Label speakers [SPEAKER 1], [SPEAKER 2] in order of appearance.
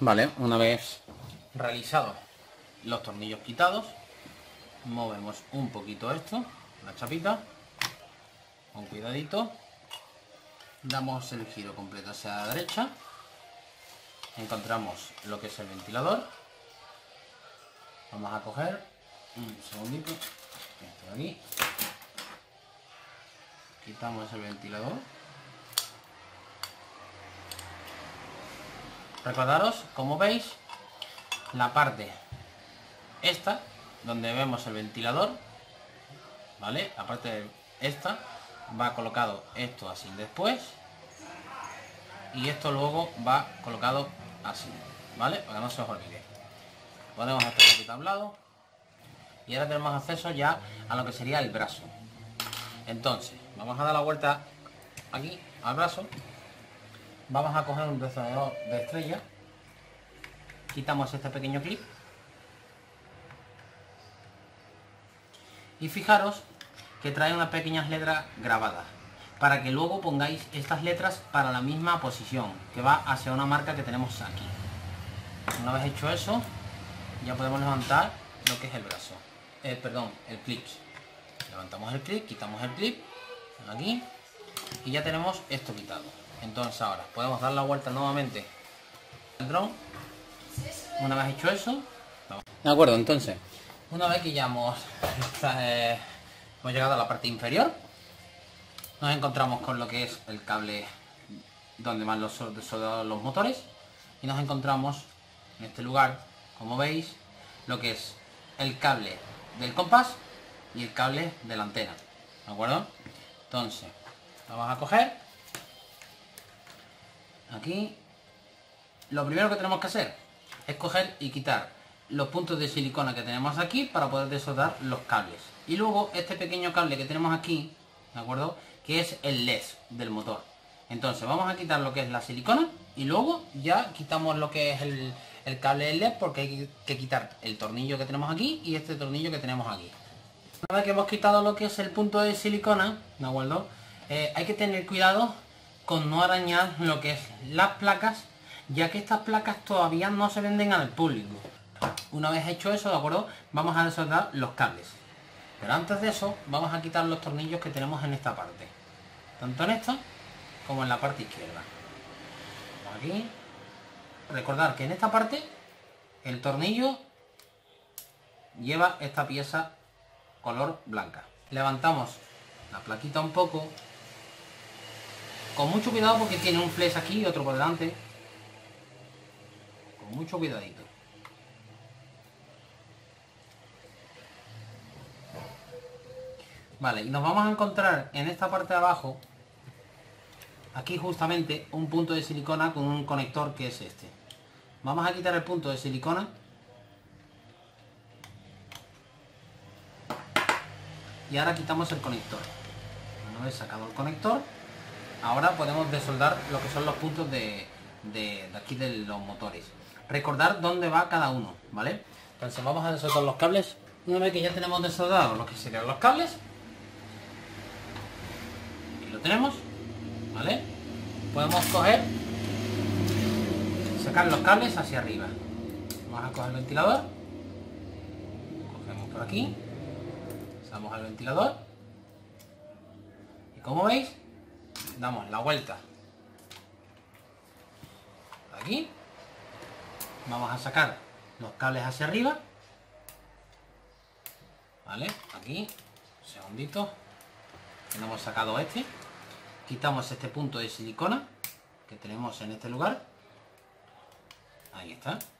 [SPEAKER 1] Vale, una vez realizados los tornillos quitados, movemos un poquito esto, la chapita, con cuidadito, damos el giro completo hacia la derecha, encontramos lo que es el ventilador, vamos a coger un segundito, esto de aquí, quitamos el ventilador. Recordaros, como veis, la parte esta, donde vemos el ventilador, ¿vale? La parte esta va colocado esto así después y esto luego va colocado así, ¿vale? Para que no se os olvide. Ponemos esta cosita a un lado y ahora tenemos acceso ya a lo que sería el brazo. Entonces, vamos a dar la vuelta aquí al brazo. Vamos a coger un desarmador de estrella, quitamos este pequeño clip y fijaros que trae unas pequeñas letras grabadas para que luego pongáis estas letras para la misma posición que va hacia una marca que tenemos aquí. Una vez hecho eso, ya podemos levantar lo que es el brazo, perdón, el clip. Levantamos el clip, quitamos el clip aquí y ya tenemos esto quitado. Entonces ahora podemos dar la vuelta nuevamente al dron. Una vez hecho eso, vamos. De acuerdo, entonces una vez que ya hemos llegado a la parte inferior, nos encontramos con lo que es el cable donde van los motores y nos encontramos en este lugar, como veis, lo que es el cable del compás y el cable de la antena, ¿de acuerdo? Entonces vamos a coger aquí. Lo primero que tenemos que hacer es coger y quitar los puntos de silicona que tenemos aquí para poder desoldar los cables. Y luego este pequeño cable que tenemos aquí, ¿de acuerdo? Que es el LED del motor. Entonces vamos a quitar lo que es la silicona y luego ya quitamos lo que es el cable del LED, porque hay que quitar el tornillo que tenemos aquí y este tornillo que tenemos aquí. Una vez que hemos quitado lo que es el punto de silicona, ¿de acuerdo? Hay que tener cuidado con no arañar lo que es las placas, ya que estas placas todavía no se venden al público. Una vez hecho eso, ¿de acuerdo? Vamos a desoldar los cables. Pero antes de eso, vamos a quitar los tornillos que tenemos en esta parte. Tanto en esta, como en la parte izquierda. Aquí. Recordad que en esta parte, el tornillo lleva esta pieza color blanca. Levantamos la plaquita un poco. Con mucho cuidado porque tiene un flex aquí y otro por delante. Con mucho cuidadito. Vale, y nos vamos a encontrar en esta parte de abajo, aquí justamente, un punto de silicona con un conector que es este. Vamos a quitar el punto de silicona. Y ahora quitamos el conector. Una vez sacado el conector, ahora podemos desoldar lo que son los puntos de aquí de los motores. Recordar dónde va cada uno, ¿vale? Entonces vamos a desoldar los cables. Una vez que ya tenemos desoldados lo que serían los cables, aquí lo tenemos, ¿vale? Podemos coger, sacar los cables hacia arriba. Vamos a coger el ventilador, cogemos por aquí, pasamos al ventilador y como veis, damos la vuelta aquí, vamos a sacar los cables hacia arriba, ¿vale? Aquí, un segundito, que no hemos sacado este, quitamos este punto de silicona que tenemos en este lugar, ahí está.